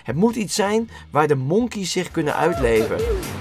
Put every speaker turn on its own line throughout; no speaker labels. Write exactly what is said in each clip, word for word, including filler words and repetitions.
Het moet iets zijn waar de monkeys zich kunnen uitleven.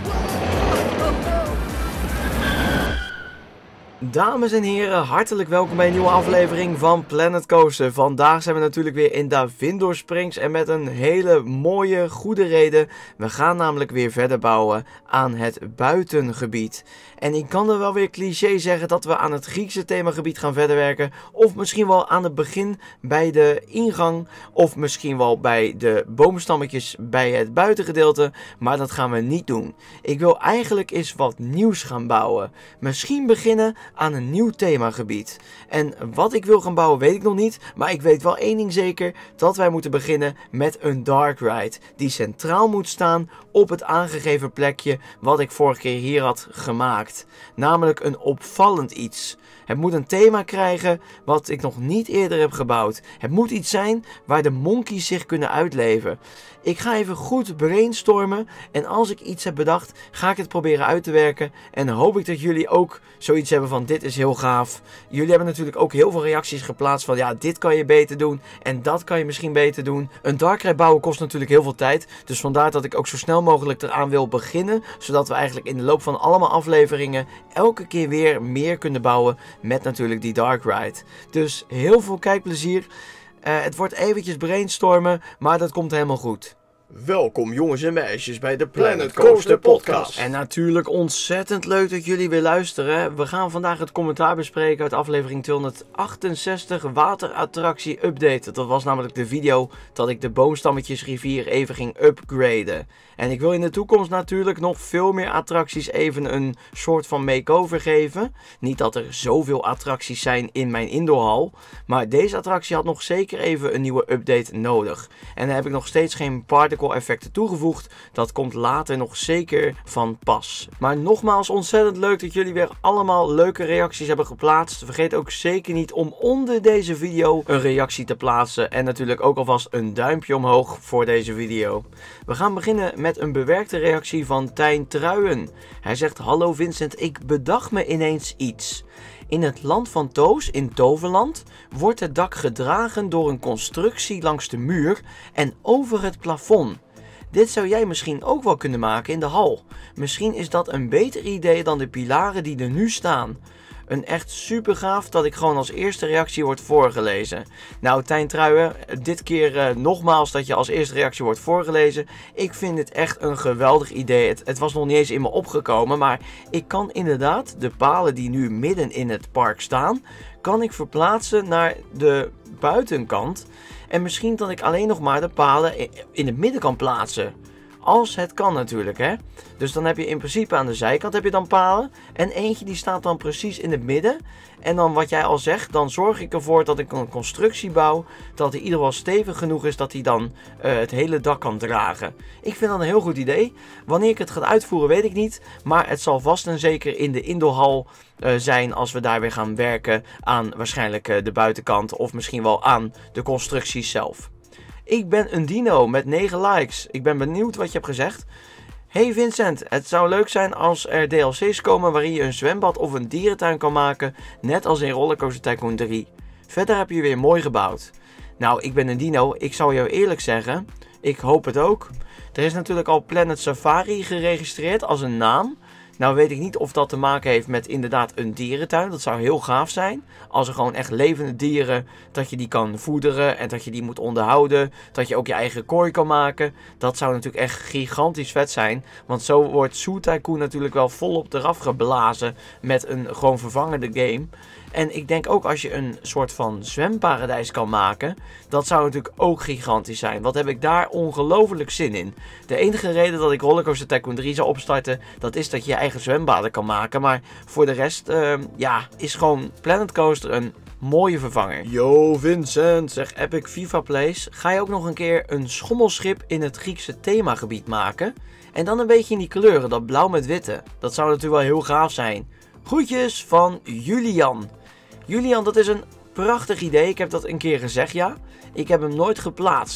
Dames en heren, hartelijk welkom bij een nieuwe aflevering van Planet Coaster. Vandaag zijn we natuurlijk weer in Davindor Springs en met een hele mooie, goede reden. We gaan namelijk weer verder bouwen aan het buitengebied. En ik kan er wel weer cliché zeggen dat we aan het Griekse themagebied gaan verder werken. Of misschien wel aan het begin bij de ingang. Of misschien wel bij de boomstammetjes bij het buitengedeelte. Maar dat gaan we niet doen. Ik wil eigenlijk eens wat nieuws gaan bouwen. Misschien beginnen aan een nieuw themagebied. En wat ik wil gaan bouwen weet ik nog niet. Maar ik weet wel één ding zeker. Dat wij moeten beginnen met een dark ride. Die centraal moet staan op het aangegeven plekje wat ik vorige keer hier had gemaakt. Namelijk een opvallend iets. Het moet een thema krijgen wat ik nog niet eerder heb gebouwd. Het moet iets zijn waar de monkeys zich kunnen uitleven. Ik ga even goed brainstormen en als ik iets heb bedacht, ga ik het proberen uit te werken. En hoop ik dat jullie ook zoiets hebben van dit is heel gaaf. Jullie hebben natuurlijk ook heel veel reacties geplaatst van ja, dit kan je beter doen en dat kan je misschien beter doen. Een dark ride bouwen kost natuurlijk heel veel tijd. Dus vandaar dat ik ook zo snel mogelijk eraan wil beginnen. Zodat we eigenlijk in de loop van allemaal afleveringen elke keer weer meer kunnen bouwen met natuurlijk die dark ride. Dus heel veel kijkplezier. Uh, het wordt eventjes brainstormen, maar dat komt helemaal goed.
Welkom jongens en meisjes bij de Planet Coaster podcast.
En natuurlijk ontzettend leuk dat jullie weer luisteren. We gaan vandaag het commentaar bespreken uit aflevering tweehonderdachtenzestig waterattractie update. Dat was namelijk de video dat ik de boomstammetjes rivier even ging upgraden. En ik wil in de toekomst natuurlijk nog veel meer attracties even een soort van makeover geven. Niet dat er zoveel attracties zijn in mijn indoorhal. Maar deze attractie had nog zeker even een nieuwe update nodig. En dan heb ik nog steeds geen particle effecten toegevoegd. Dat komt later nog zeker van pas. Maar nogmaals ontzettend leuk dat jullie weer allemaal leuke reacties hebben geplaatst. Vergeet ook zeker niet om onder deze video een reactie te plaatsen. En natuurlijk ook alvast een duimpje omhoog voor deze video. We gaan beginnen met een bewerkte reactie van Tijn Truyen. Hij zegt: hallo Vincent, ik bedacht me ineens iets. In het land van Toos, in Toverland, wordt het dak gedragen door een constructie langs de muur en over het plafond. Dit zou jij misschien ook wel kunnen maken in de hal. Misschien is dat een beter idee dan de pilaren die er nu staan. Een echt super gaaf dat ik gewoon als eerste reactie wordt voorgelezen. Nou Tijn Truyen, dit keer uh, nogmaals dat je als eerste reactie wordt voorgelezen. Ik vind het echt een geweldig idee. Het, het was nog niet eens in me opgekomen, maar ik kan inderdaad de palen die nu midden in het park staan, kan ik verplaatsen naar de buitenkant. En misschien dat ik alleen nog maar de palen in het midden kan plaatsen. Als het kan natuurlijk, hè. Dus dan heb je in principe aan de zijkant heb je dan palen. En eentje die staat dan precies in het midden. En dan wat jij al zegt, dan zorg ik ervoor dat ik een constructie bouw. Dat die in ieder geval stevig genoeg is dat hij dan uh, het hele dak kan dragen. Ik vind dat een heel goed idee. Wanneer ik het ga uitvoeren weet ik niet. Maar het zal vast en zeker in de indoorhal uh, zijn als we daar weer gaan werken aan waarschijnlijk uh, de buitenkant. Of misschien wel aan de constructie zelf. Ik ben een dino met negen likes. Ik ben benieuwd wat je hebt gezegd. Hey Vincent, het zou leuk zijn als er D L C's komen waarin je een zwembad of een dierentuin kan maken. Net als in Rollercoaster Tycoon drie. Verder heb je weer mooi gebouwd. Nou, ik ben een dino. Ik zal jou eerlijk zeggen. Ik hoop het ook. Er is natuurlijk al Planet Safari geregistreerd als een naam. Nou weet ik niet of dat te maken heeft met inderdaad een dierentuin. Dat zou heel gaaf zijn. Als er gewoon echt levende dieren, dat je die kan voederen en dat je die moet onderhouden. Dat je ook je eigen kooi kan maken. Dat zou natuurlijk echt gigantisch vet zijn. Want zo wordt Zoo Tycoon natuurlijk wel volop eraf geblazen met een gewoon vervangende game. En ik denk ook als je een soort van zwemparadijs kan maken, dat zou natuurlijk ook gigantisch zijn. Wat heb ik daar ongelooflijk zin in. De enige reden dat ik Rollercoaster Tycoon drie zou opstarten, dat is dat je je eigen zwembaden kan maken. Maar voor de rest, uh, ja, is gewoon Planet Coaster een mooie vervanger.
Yo Vincent,
Zeg Epic FIFA Plays, ga je ook nog een keer een schommelschip in het Griekse themagebied maken? En dan een beetje in die kleuren, dat blauw met witte. Dat zou natuurlijk wel heel gaaf zijn. Groetjes van Julian. Julian, dat is een prachtig idee. Ik heb dat een keer gezegd, ja. Ik heb hem nooit geplaatst.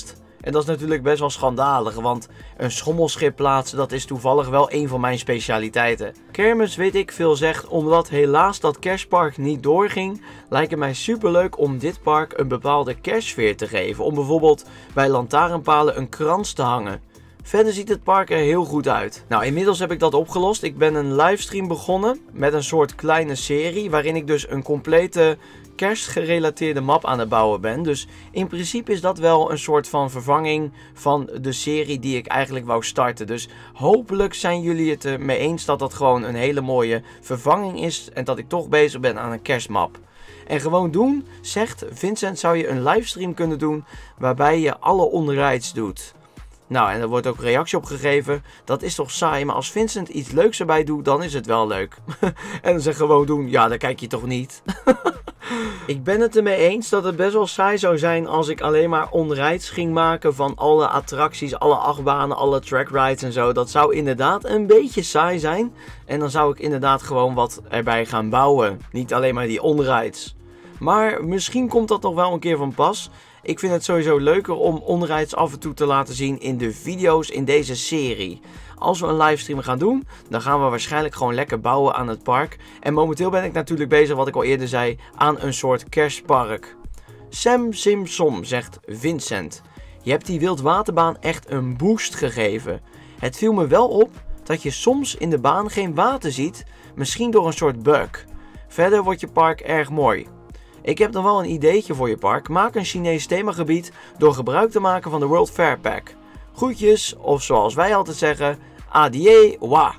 En dat is natuurlijk best wel schandalig, want een schommelschip plaatsen, dat is toevallig wel een van mijn specialiteiten. Kermis weet ik veel zegt, omdat helaas dat kerstpark niet doorging, lijkt het mij superleuk om dit park een bepaalde kerstsfeer te geven. Om bijvoorbeeld bij lantaarnpalen een krans te hangen. Verder ziet het park er heel goed uit. Nou, inmiddels heb ik dat opgelost. Ik ben een livestream begonnen met een soort kleine serie waarin ik dus een complete kerstgerelateerde map aan het bouwen ben. Dus in principe is dat wel een soort van vervanging van de serie die ik eigenlijk wou starten. Dus hopelijk zijn jullie het ermee eens dat dat gewoon een hele mooie vervanging is en dat ik toch bezig ben aan een kerstmap. En gewoon doen, zegt Vincent, zou je een livestream kunnen doen waarbij je alle onrides doet. Nou, en er wordt ook reactie op gegeven. Dat is toch saai, maar als Vincent iets leuks erbij doet, dan is het wel leuk. En dan zeg gewoon doen, ja, dan kijk je toch niet. Ik ben het ermee eens dat het best wel saai zou zijn als ik alleen maar onrides ging maken van alle attracties, alle achtbanen, alle trackrides en zo. Dat zou inderdaad een beetje saai zijn. En dan zou ik inderdaad gewoon wat erbij gaan bouwen. Niet alleen maar die onrides. Maar misschien komt dat nog wel een keer van pas. Ik vind het sowieso leuker om onrides af en toe te laten zien in de video's in deze serie. Als we een livestream gaan doen, dan gaan we waarschijnlijk gewoon lekker bouwen aan het park. En momenteel ben ik natuurlijk bezig, wat ik al eerder zei, aan een soort kerstpark. Sam Simpson, zegt Vincent. Je hebt die wildwaterbaan echt een boost gegeven. Het viel me wel op dat je soms in de baan geen water ziet, misschien door een soort bug. Verder wordt je park erg mooi. Ik heb nog wel een ideetje voor je park. Maak een Chinees themagebied door gebruik te maken van de World Fair Pack. Groetjes, of zoals wij altijd zeggen, adie wa.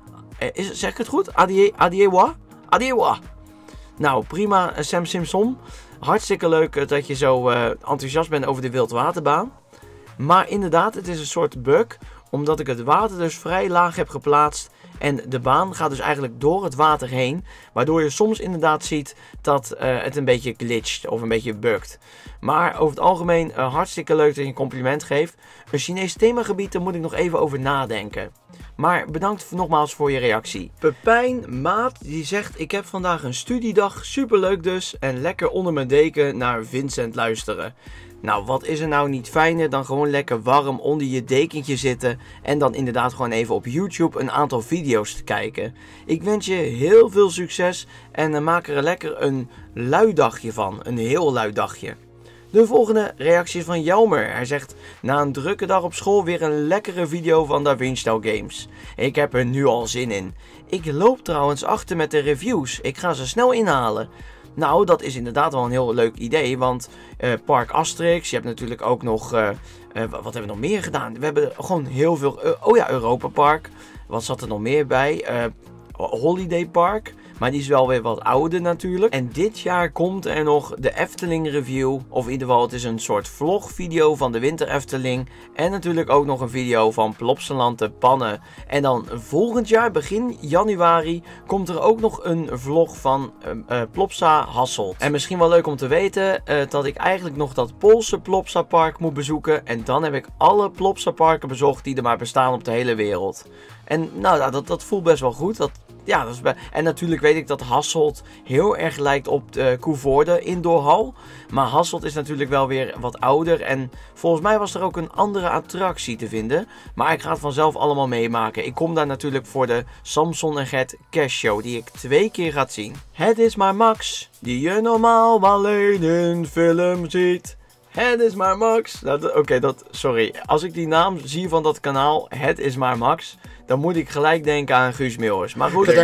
Is, zeg ik het goed? Adie, adie wa? Adie wa. Nou, prima Sam Simpson. Hartstikke leuk dat je zo uh, enthousiast bent over de wildwaterbaan. Maar inderdaad, het is een soort bug, omdat ik het water dus vrij laag heb geplaatst. En de baan gaat dus eigenlijk door het water heen. Waardoor je soms inderdaad ziet dat uh, het een beetje glitcht of een beetje bugt. Maar over het algemeen uh, hartstikke leuk dat je een compliment geeft. Een Chinees themagebied, daar moet ik nog even over nadenken. Maar bedankt nogmaals voor je reactie. Pepijn Maat die zegt, ik heb vandaag een studiedag, superleuk dus. En lekker onder mijn deken naar Vincent luisteren. Nou, wat is er nou niet fijner dan gewoon lekker warm onder je dekentje zitten en dan inderdaad gewoon even op YouTube een aantal video's te kijken. Ik wens je heel veel succes en uh, maak er lekker een lui dagje van, een heel lui dagje. De volgende reactie is van Jelmer. Hij zegt, na een drukke dag op school weer een lekkere video van DaVinci Games. Ik heb er nu al zin in. Ik loop trouwens achter met de reviews, ik ga ze snel inhalen. Nou, dat is inderdaad wel een heel leuk idee, want uh, Park Asterix, je hebt natuurlijk ook nog, uh, uh, wat hebben we nog meer gedaan? We hebben gewoon heel veel, uh, oh ja, Europa Park, wat zat er nog meer bij? Uh, Holiday Park, maar die is wel weer wat ouder natuurlijk. En dit jaar komt er nog de Efteling review, of in ieder geval het is een soort vlogvideo van de Winter Efteling. En natuurlijk ook nog een video van Plopsaland de Pannen. En dan volgend jaar, begin januari, komt er ook nog een vlog van uh, uh, Plopsa Hasselt. En misschien wel leuk om te weten uh, dat ik eigenlijk nog dat Poolse Plopsa Park moet bezoeken. En dan heb ik alle Plopsa Parken bezocht die er maar bestaan op de hele wereld. En nou, dat, dat voelt best wel goed. Dat, ja, dat is bij... En natuurlijk weet ik dat Hasselt heel erg lijkt op de Coevorde indoorhal. Maar Hasselt is natuurlijk wel weer wat ouder. En volgens mij was er ook een andere attractie te vinden. Maar ik ga het vanzelf allemaal meemaken. Ik kom daar natuurlijk voor de Samson en Gert kerstshow die ik twee keer ga zien. Het is maar Max, die je normaal alleen in film ziet. Het is maar Max. Nou, Oké, okay, dat, sorry. Als ik die naam zie van dat kanaal, Het is maar Max, dan moet ik gelijk denken aan Guus Meeuwis. Maar goed.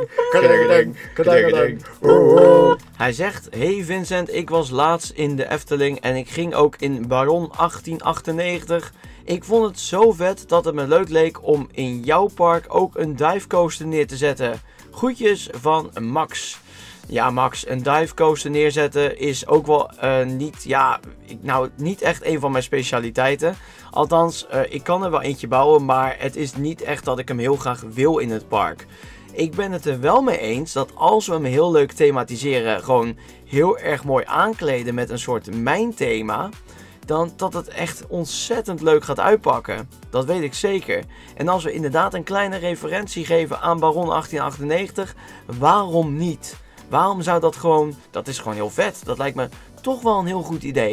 Hij zegt, hey Vincent, ik was laatst in de Efteling en ik ging ook in Baron achttien achtennegentig. Ik vond het zo vet dat het me leuk leek om in jouw park ook een divecoaster neer te zetten. Groetjes van Max. Ja Max, een divecoaster neerzetten is ook wel uh, niet, ja, nou niet echt een van mijn specialiteiten. Althans, uh, ik kan er wel eentje bouwen, maar het is niet echt dat ik hem heel graag wil in het park. Ik ben het er wel mee eens dat als we hem heel leuk thematiseren, gewoon heel erg mooi aankleden met een soort mijnthema, dan dat het echt ontzettend leuk gaat uitpakken. Dat weet ik zeker. En als we inderdaad een kleine referentie geven aan Baron achttien achtennegentig, waarom niet? Waarom zou dat gewoon... Dat is gewoon heel vet. Dat lijkt me toch wel een heel goed idee.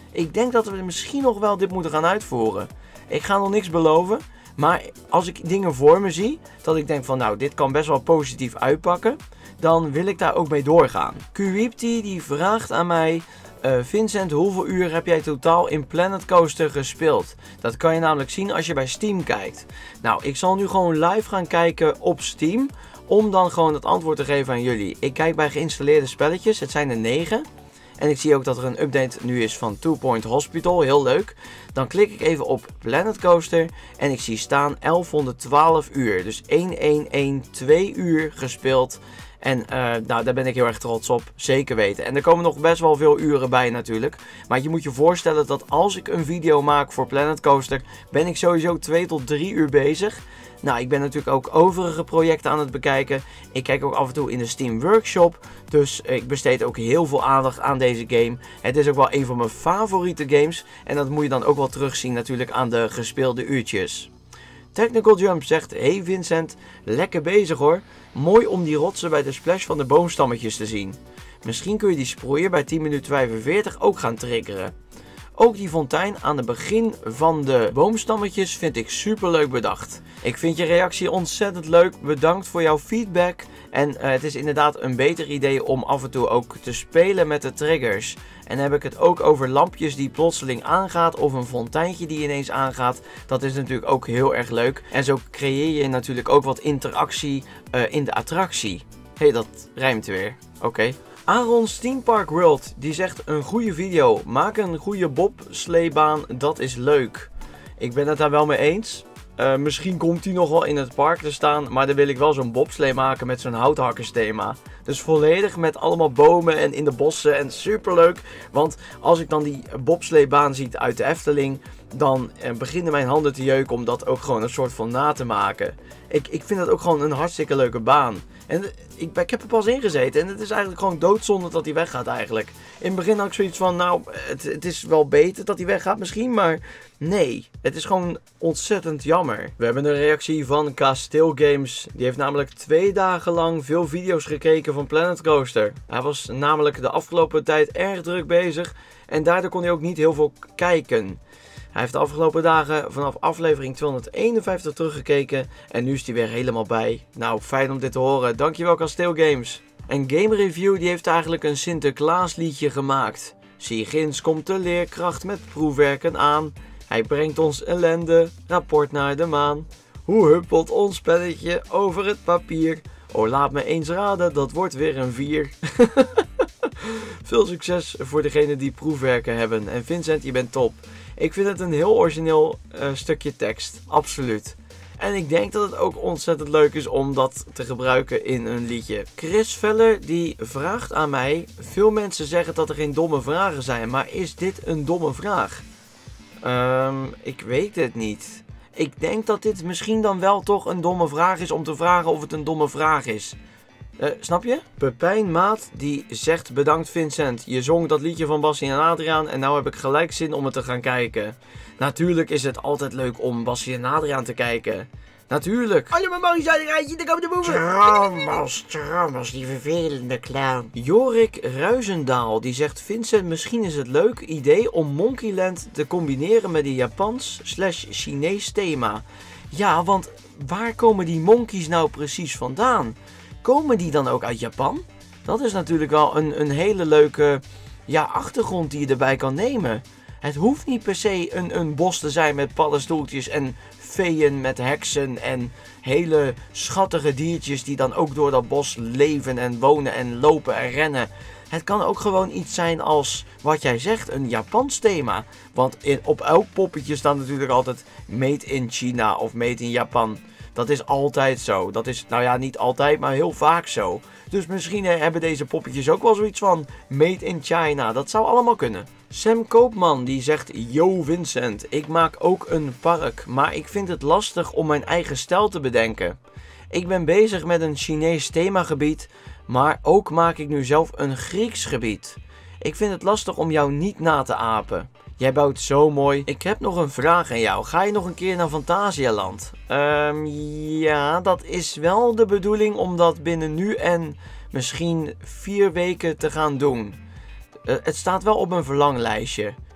Ik denk dat we misschien nog wel dit moeten gaan uitvoeren. Ik ga nog niks beloven. Maar als ik dingen voor me zie, dat ik denk van nou, dit kan best wel positief uitpakken, dan wil ik daar ook mee doorgaan. Qweepty die vraagt aan mij, uh, Vincent, hoeveel uur heb jij totaal in Planet Coaster gespeeld? Dat kan je namelijk zien als je bij Steam kijkt. Nou, ik zal nu gewoon live gaan kijken op Steam, om dan gewoon het antwoord te geven aan jullie. Ik kijk bij geïnstalleerde spelletjes, het zijn er negen. En ik zie ook dat er een update nu is van Two Point Hospital, heel leuk. Dan klik ik even op Planet Coaster en ik zie staan elfhonderdtwaalf uur. Dus elfhonderdtwaalf uur gespeeld. En uh, nou, daar ben ik heel erg trots op, zeker weten. En er komen nog best wel veel uren bij natuurlijk. Maar je moet je voorstellen dat als ik een video maak voor Planet Coaster, ben ik sowieso twee tot drie uur bezig. Nou, ik ben natuurlijk ook overige projecten aan het bekijken. Ik kijk ook af en toe in de Steam Workshop. Dus ik besteed ook heel veel aandacht aan deze game. Het is ook wel een van mijn favoriete games. En dat moet je dan ook wel terugzien natuurlijk aan de gespeelde uurtjes. Technical Jump zegt, hey Vincent, lekker bezig hoor. Mooi om die rotsen bij de splash van de boomstammetjes te zien. Misschien kun je die sproeier bij tien minuten vijfenveertig ook gaan triggeren. Ook die fontein aan het begin van de boomstammetjes vind ik super leuk bedacht. Ik vind je reactie ontzettend leuk. Bedankt voor jouw feedback. En uh, het is inderdaad een beter idee om af en toe ook te spelen met de triggers. En dan heb ik het ook over lampjes die plotseling aangaat of een fonteintje die ineens aangaat. Dat is natuurlijk ook heel erg leuk. En zo creëer je natuurlijk ook wat interactie uh, in de attractie. Hé, hey, dat rijmt weer. Oké. Okay. Aaron's Theme Park World, die zegt een goede video. Maak een goede bobsleebaan, dat is leuk. Ik ben het daar wel mee eens. Uh, misschien komt die nog wel in het park te staan, maar dan wil ik wel zo'n bobslee maken met zo'n houthakkersthema. Dus volledig met allemaal bomen en in de bossen en super leuk. Want als ik dan die bobsleebaan zie uit de Efteling, dan uh, beginnen mijn handen te jeuken om dat ook gewoon een soort van na te maken. Ik, ik vind dat ook gewoon een hartstikke leuke baan. En ik, ik heb er pas in gezeten en het is eigenlijk gewoon doodzonde dat hij weggaat eigenlijk. In het begin had ik zoiets van, nou, het, het is wel beter dat hij weggaat misschien, maar nee. Het is gewoon ontzettend jammer. We hebben een reactie van Kasteel Games. Die heeft namelijk twee dagen lang veel video's gekeken van Planet Coaster. Hij was namelijk de afgelopen tijd erg druk bezig en daardoor kon hij ook niet heel veel kijken. Hij heeft de afgelopen dagen vanaf aflevering tweehonderdeenenvijftig teruggekeken en nu is hij weer helemaal bij. Nou, fijn om dit te horen. Dankjewel Kasteel Games. En Game Review die heeft eigenlijk een Sinterklaas liedje gemaakt. Zie ginds komt de leerkracht met proefwerken aan. Hij brengt ons ellende, rapport naar de maan. Hoe huppelt ons spelletje over het papier? Oh, laat me eens raden, dat wordt weer een vier. Veel succes voor degenen die proefwerken hebben. En Vincent, je bent top. Ik vind het een heel origineel uh, stukje tekst. Absoluut. En ik denk dat het ook ontzettend leuk is om dat te gebruiken in een liedje. Chris Veller die vraagt aan mij. Veel mensen zeggen dat er geen domme vragen zijn. Maar is dit een domme vraag? Um, ik weet het niet. Ik denk dat dit misschien dan wel toch een domme vraag is om te vragen of het een domme vraag is. Uh, snap je? Pepijn Maat die zegt bedankt Vincent. Je zong dat liedje van Bassie en Adriaan en nou heb ik gelijk zin om het te gaan kijken. Natuurlijk is het altijd leuk om Bassie en Adriaan te kijken. Natuurlijk.
Allemaal Maurice uit een rijtje, daar komen de boeven.
Trommels, trommels, die vervelende clown.
Jorik Ruizendaal die zegt Vincent, misschien is het leuk idee om Monkeyland te combineren met een Japans slash Chinees thema. Ja, want waar komen die monkeys nou precies vandaan? Komen die dan ook uit Japan? Dat is natuurlijk wel een, een hele leuke ja, achtergrond die je erbij kan nemen. Het hoeft niet per se een, een bos te zijn met paddenstoeltjes en feeën met heksen en hele schattige diertjes die dan ook door dat bos leven en wonen en lopen en rennen. Het kan ook gewoon iets zijn als, wat jij zegt, een Japans thema. Want in, op elk poppetje staat natuurlijk altijd Made in China of Made in Japan. Dat is altijd zo. Dat is, nou ja, niet altijd, maar heel vaak zo. Dus misschien eh, hebben deze poppetjes ook wel zoiets van Made in China. Dat zou allemaal kunnen. Sam Koopman die zegt, yo Vincent, ik maak ook een park, maar ik vind het lastig om mijn eigen stijl te bedenken. Ik ben bezig met een Chinees themagebied, maar ook maak ik nu zelf een Grieks gebied. Ik vind het lastig om jou niet na te apen. Jij bouwt zo mooi. Ik heb nog een vraag aan jou. Ga je nog een keer naar Fantasialand? Um, ja, dat is wel de bedoeling om dat binnen nu en misschien vier weken te gaan doen. Uh, het staat wel op mijn verlanglijstje.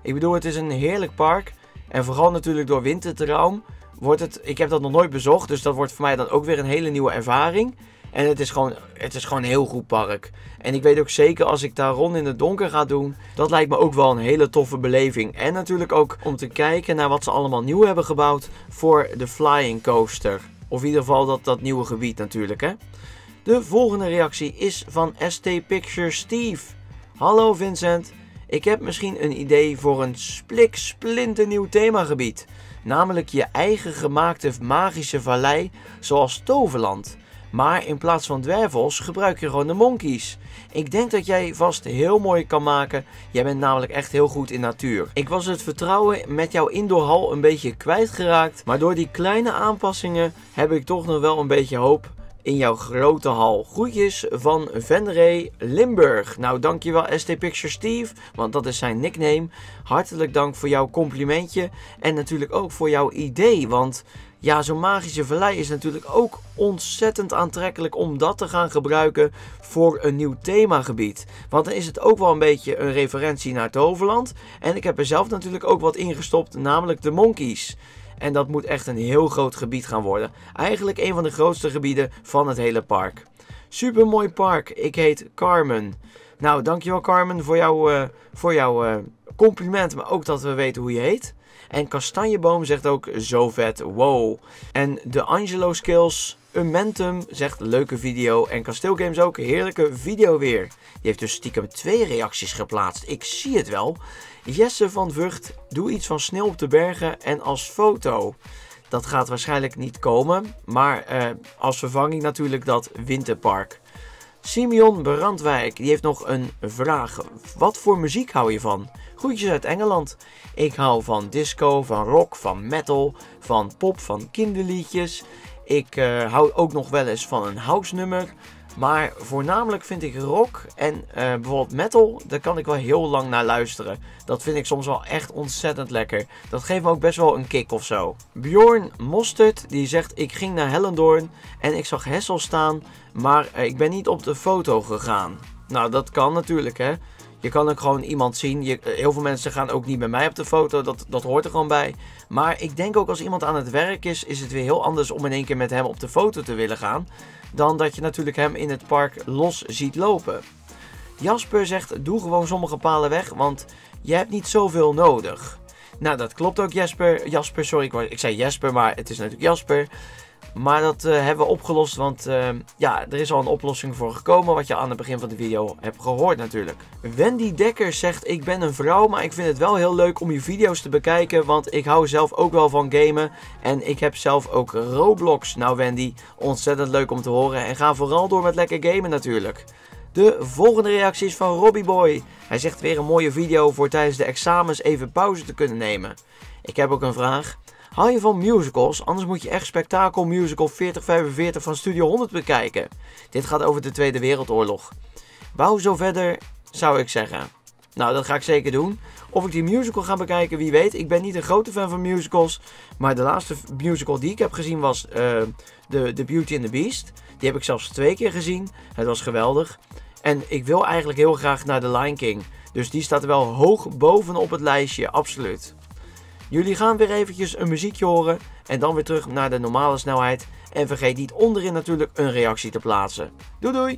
Ik bedoel, het is een heerlijk park. En vooral natuurlijk door Wintertraum wordt het... Ik heb dat nog nooit bezocht, dus dat wordt voor mij dan ook weer een hele nieuwe ervaring. En het is gewoon, het is gewoon een heel goed park. En ik weet ook zeker als ik daar rond in het donker ga doen, dat lijkt me ook wel een hele toffe beleving. En natuurlijk ook om te kijken naar wat ze allemaal nieuw hebben gebouwd voor de Flying Coaster. Of in ieder geval dat, dat nieuwe gebied natuurlijk, hè. De volgende reactie is van S T Picture Steve. Hallo Vincent, ik heb misschien een idee voor een splik splinternieuw themagebied. Namelijk je eigen gemaakte magische vallei zoals Toverland. Maar in plaats van dwervels gebruik je gewoon de monkeys. Ik denk dat jij vast heel mooi kan maken. Jij bent namelijk echt heel goed in natuur. Ik was het vertrouwen met jouw indoorhal een beetje kwijtgeraakt. Maar door die kleine aanpassingen heb ik toch nog wel een beetje hoop in jouw grote hal. Groetjes van Venray Limburg. Nou, dankjewel S T Picture Steve, want dat is zijn nickname. Hartelijk dank voor jouw complimentje. En natuurlijk ook voor jouw idee, want... ja, zo'n magische vallei is natuurlijk ook ontzettend aantrekkelijk om dat te gaan gebruiken voor een nieuw themagebied. Want dan is het ook wel een beetje een referentie naar Toverland. En ik heb er zelf natuurlijk ook wat ingestopt, namelijk de monkeys. En dat moet echt een heel groot gebied gaan worden. Eigenlijk een van de grootste gebieden van het hele park. Super mooi park. Ik heet Carmen. Nou, dankjewel Carmen voor jouw, uh, voor jouw uh, compliment, maar ook dat we weten hoe je heet. En Kastanjeboom zegt ook zo vet, wow. En de Angelo Skills Umentum zegt leuke video. En Kasteelgames ook, heerlijke video weer. Die heeft dus stiekem twee reacties geplaatst. Ik zie het wel. Jesse van Vught, doe iets van sneeuw op de bergen en als foto. Dat gaat waarschijnlijk niet komen. Maar uh, als vervanging natuurlijk dat winterpark. Simeon Brandwijk, die heeft nog een vraag. Wat voor muziek hou je van? Groetjes uit Engeland. Ik hou van disco, van rock, van metal, van pop, van kinderliedjes. Ik uh, hou ook nog wel eens van een house nummer. Maar voornamelijk vind ik rock en uh, bijvoorbeeld metal, daar kan ik wel heel lang naar luisteren. Dat vind ik soms wel echt ontzettend lekker. Dat geeft me ook best wel een kick of zo. Bjorn Mostert, die zegt ik ging naar Hellendoorn en ik zag Hessel staan, maar uh, ik ben niet op de foto gegaan. Nou, dat kan natuurlijk, hè. Je kan ook gewoon iemand zien. Je, heel veel mensen gaan ook niet met mij op de foto. Dat, dat hoort er gewoon bij. Maar ik denk ook als iemand aan het werk is, is het weer heel anders om in één keer met hem op de foto te willen gaan. Dan dat je natuurlijk hem in het park los ziet lopen. Jasper zegt, doe gewoon sommige palen weg, want je hebt niet zoveel nodig. Nou, dat klopt ook Jasper. Jasper, sorry, ik, ik zei Jasper, maar het is natuurlijk Jasper. Maar dat uh, hebben we opgelost, want uh, ja, er is al een oplossing voor gekomen, wat je aan het begin van de video hebt gehoord natuurlijk. Wendy Dekker zegt, ik ben een vrouw, maar ik vind het wel heel leuk om je video's te bekijken, want ik hou zelf ook wel van gamen. En ik heb zelf ook Roblox. Nou Wendy, ontzettend leuk om te horen en ga vooral door met lekker gamen natuurlijk. De volgende reactie is van Robbie Boy. Hij zegt weer een mooie video voor tijdens de examens even pauze te kunnen nemen. Ik heb ook een vraag. Hou je van musicals? Anders moet je echt Spektakel Musical veertig vijfenveertig van Studio honderd bekijken. Dit gaat over de Tweede Wereldoorlog. Bouw zo verder, zou ik zeggen. Nou, dat ga ik zeker doen. Of ik die musical ga bekijken, wie weet. Ik ben niet een grote fan van musicals. Maar de laatste musical die ik heb gezien was uh, de, The Beauty and the Beast. Die heb ik zelfs twee keer gezien. Het was geweldig. En ik wil eigenlijk heel graag naar The Lion King. Dus die staat wel hoog bovenop het lijstje, absoluut. Jullie gaan weer eventjes een muziekje horen en dan weer terug naar de normale snelheid. En vergeet niet onderin natuurlijk een reactie te plaatsen. Doei doei!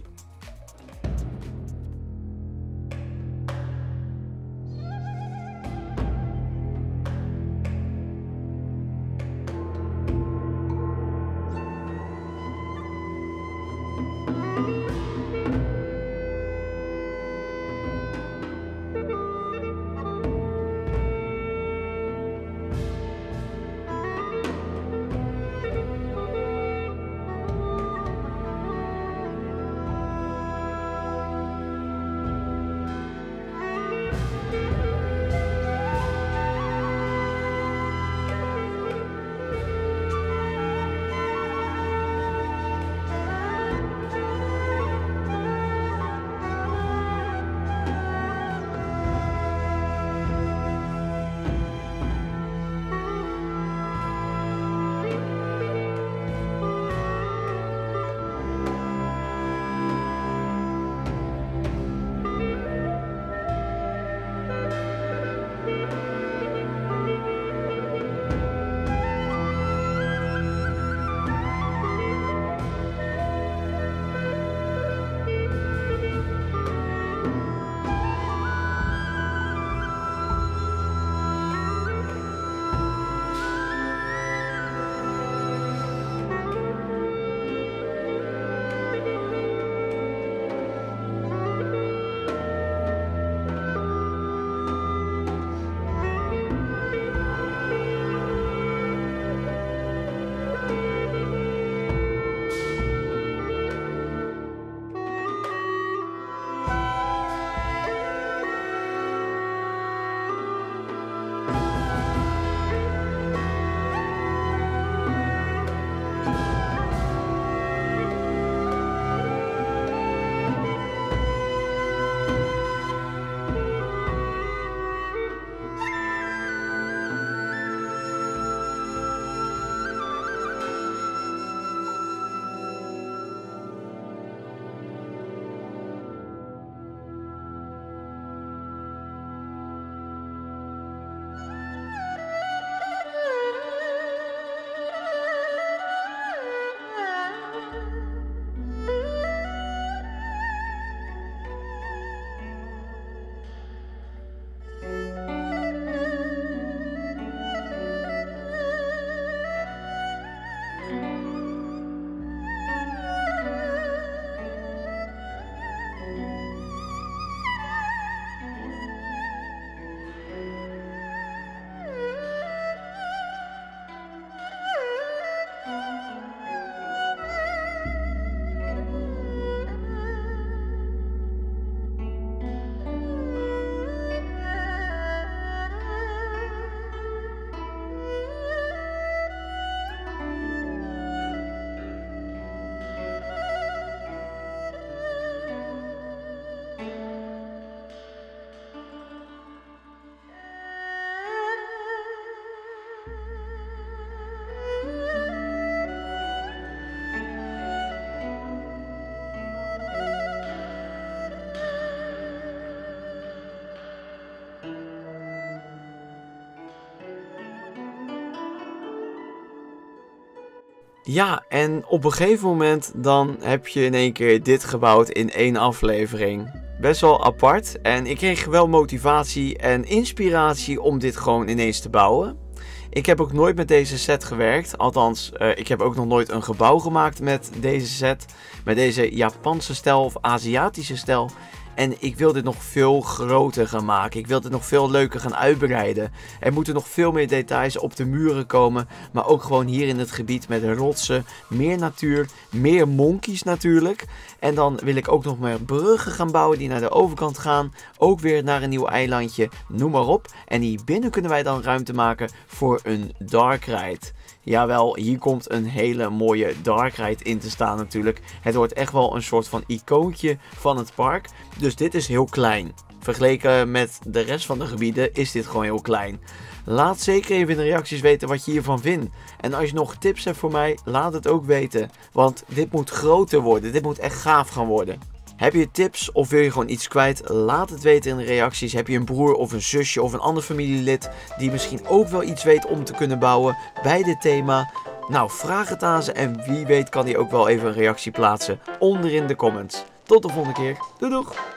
Ja, en op een gegeven moment dan heb je in één keer dit gebouwd in één aflevering. Best wel apart en ik kreeg wel motivatie en inspiratie om dit gewoon ineens te bouwen. Ik heb ook nooit met deze set gewerkt, althans uh, ik heb ook nog nooit een gebouw gemaakt met deze set. Met deze Japanse stijl of Aziatische stijl. En ik wil dit nog veel groter gaan maken. Ik wil dit nog veel leuker gaan uitbreiden. Er moeten nog veel meer details op de muren komen. Maar ook gewoon hier in het gebied met rotsen. Meer natuur. Meer monkeys natuurlijk. En dan wil ik ook nog meer bruggen gaan bouwen die naar de overkant gaan. Ook weer naar een nieuw eilandje. Noem maar op. En hier binnen kunnen wij dan ruimte maken voor een dark ride. Jawel, hier komt een hele mooie dark ride in te staan natuurlijk. Het wordt echt wel een soort van icoontje van het park. Dus dit is heel klein. Vergeleken met de rest van de gebieden is dit gewoon heel klein. Laat zeker even in de reacties weten wat je hiervan vindt. En als je nog tips hebt voor mij, laat het ook weten. Want dit moet groter worden. Dit moet echt gaaf gaan worden. Heb je tips of wil je gewoon iets kwijt? Laat het weten in de reacties. Heb je een broer of een zusje of een ander familielid die misschien ook wel iets weet om te kunnen bouwen bij dit thema? Nou, vraag het aan ze en wie weet kan die ook wel even een reactie plaatsen onderin de comments. Tot de volgende keer. Doei doeg!